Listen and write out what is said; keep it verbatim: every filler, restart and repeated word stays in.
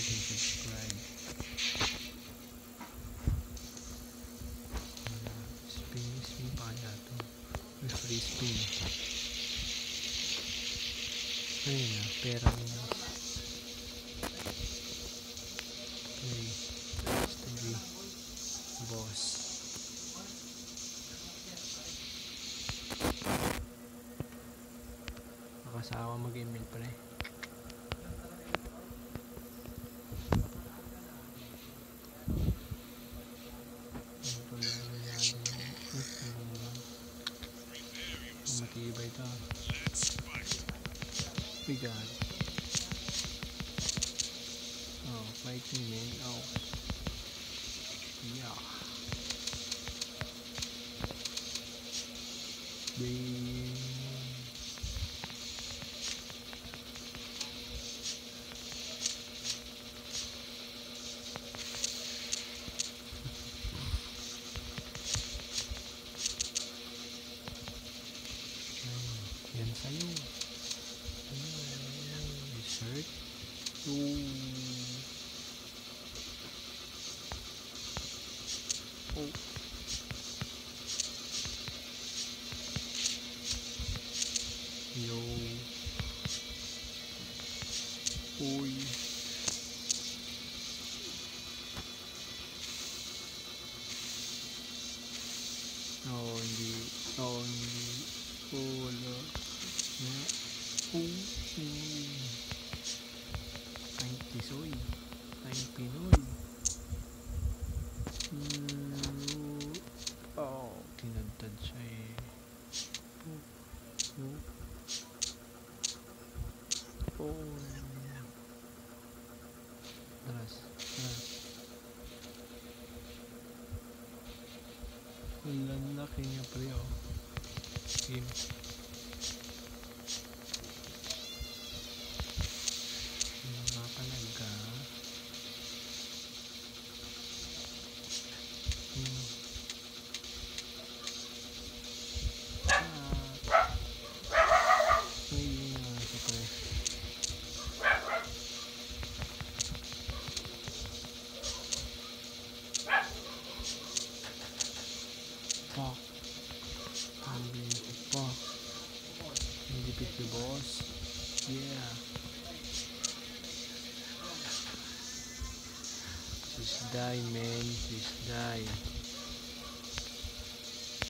and subscribe. Uh, spin, spin pa kaya to. May free spin. Ayun na, pera niya. Play. Story. Boss. Nakasawa mag-email pala eh. Matibay ito. We got it. Oh, fighting man. Oh. Yeah. Bing. Yan sa'yo. Dessert. Ooh. Oh. Yo. Uy. Oh, hindi. Oh, hindi. Oh, wala. Yeah. Oh, Pinoy. Ay, Tisoy. Ay, Pinoy. Mm, oh, tinadtad siya eh. Oh, oh. Oh. Daras, daras. Wala laki niya pre oh. Game. Nakakalaga. Hmm. Ah. Ay, nga ito pre. Fuck. Hindi ko pa. Hindi pit the boss. Yeah. Just die man. Just die.